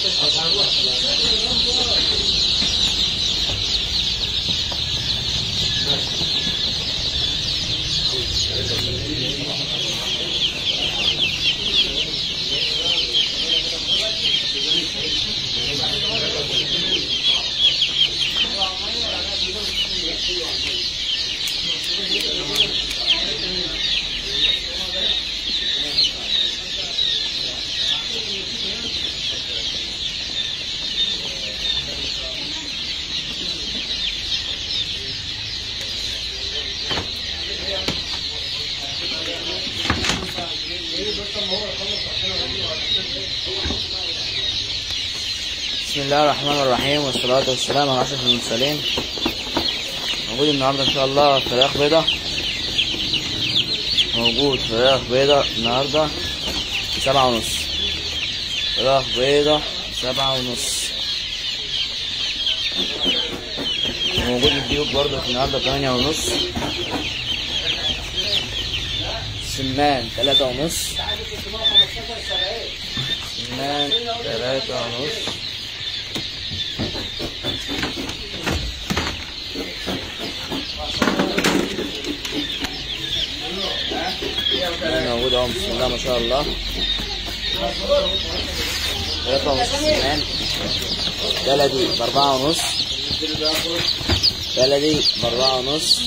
بسم الله الرحمن الرحيم، والصلاة والسلام على أشرف المرسلين. موجود النهارده إن شاء الله فراخ بيضة. موجود فراخ بيضة النهارده 7:30. فراخ بيضة 7:30. موجود الديوك برضه النهارده 8:30. سمان 3:30. سمان 3:30. موجود اهو بسم الله ما شاء الله. 3:30 سمان. بلدي ب4:30. بلدي ب4:30.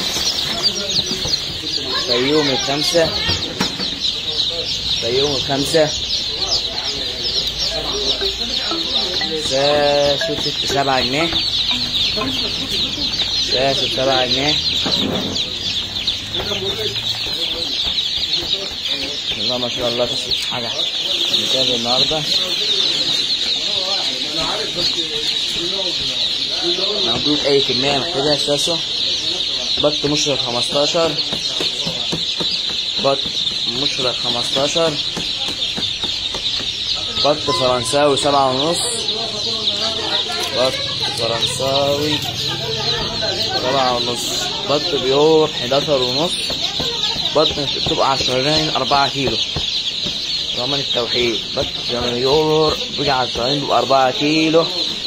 فيومي ب5. فيومي ب5. شاشة 7 جنيه. شاشة 7 جنيه. الله ما شاء الله. حاجة نتابع النهارده. موجود أي كمية محتاجها شاشة. بط مشرق 15. بط مشرق 15. بط فرنساوي 7:30. بط فرنساوي 7:30. بط بيور 11:30. بط بتبقى على الشهرين 4 كيلو. ضمان التوحيد. بط بيور بيجي على الشهرين بيبقى 4 كيلو.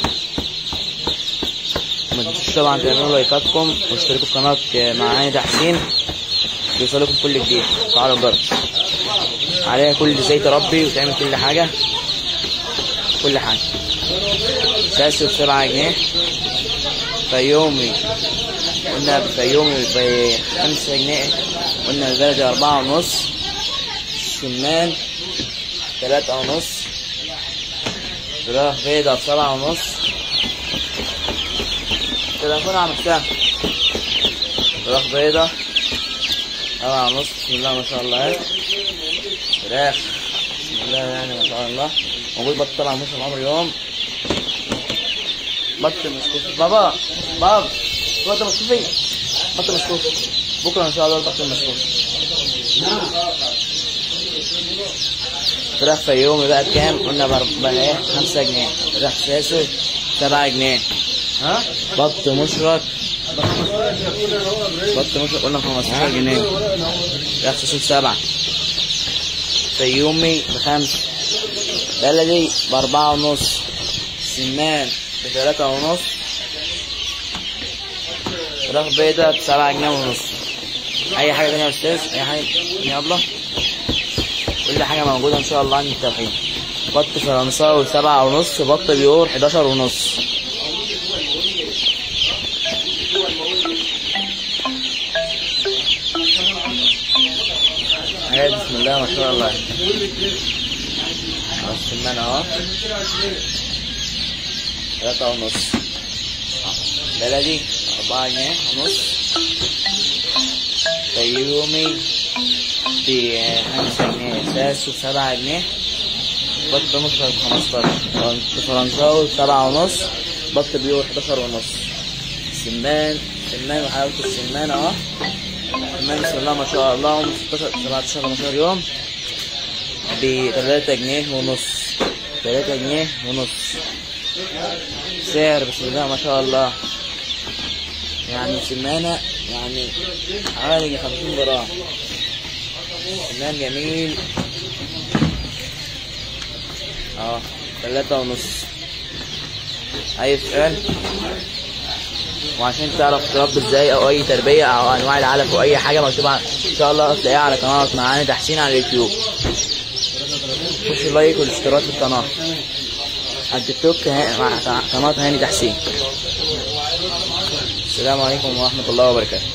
ما تنسوش طبعا تعملوا لايكاتكم واشتركوا في قناة معاني تحسين يوصلكم كل جديد. تعالوا نجرب عليها كل ازاي تربي وتعمل كل حاجة. كل حاجة. شاشة 7 جنيه. فيومي قلنا بفيومي ب5 جنيه. قلنا البلدي 4:30. سمان 3:30. فراخ بيضة ب7:30. تليفون عم حسام. فراخ بيضة 7:30. بسم الله ما شاء الله. فراخ بسم الله يعني ما شاء الله. موجود بط طبعا موسم عمر يوم. بط مسكوف. بابا بط مسكوفي. بط مسكوف بكره ان شاء الله. البط المسكوف. فراخ فيومي بقى بكام؟ قلنا بقى 5 جنيه. فراخ ساسو 7 جنيه. بط مشرق. بط مشرق قلنا 15 جنيه. فراخ ساسو 7. فيومي ب5. بلدي ب4:30. سمان ب3:30. فراخ بيضة ب7 جنيه ونص. أي حاجة تانية يا أستاذ؟ أي حاجة تانية يا أبلة؟ كل حاجة موجودة إن شاء الله عند التوحيد. بط فرنساوي 7:30. بط بيور 11:30. بسم الله ما شاء الله. السمان اهو 3:30. بلدي 4 جنيه ونص. فيومي ب5 جنيه. ساسو 7 جنيه. بط مشرق 15. بط فرنساوي 7:30. بط بيور 11:30. سمان وحلاوة السمان اهو. سمان بسم الله ما شاء الله. 17 18 يوم ب3 جنيه ونص. 3 جنيه ونص. سعر بسم الله ما شاء الله. يعني سمانة يعني حوالي 50 جرام. سمان جميل. 3.5. اي سؤال؟ وعشان تعرف تربي ازاي او اي تربيه او انواع العلف او اي حاجه مكتوبه ان شاء الله هتلاقيها على قناه معانا تحسين على اليوتيوب. خش لايك والاشتراك في القناه على التيك توك مع قناه هاني تحسين. السلام عليكم ورحمه الله وبركاته.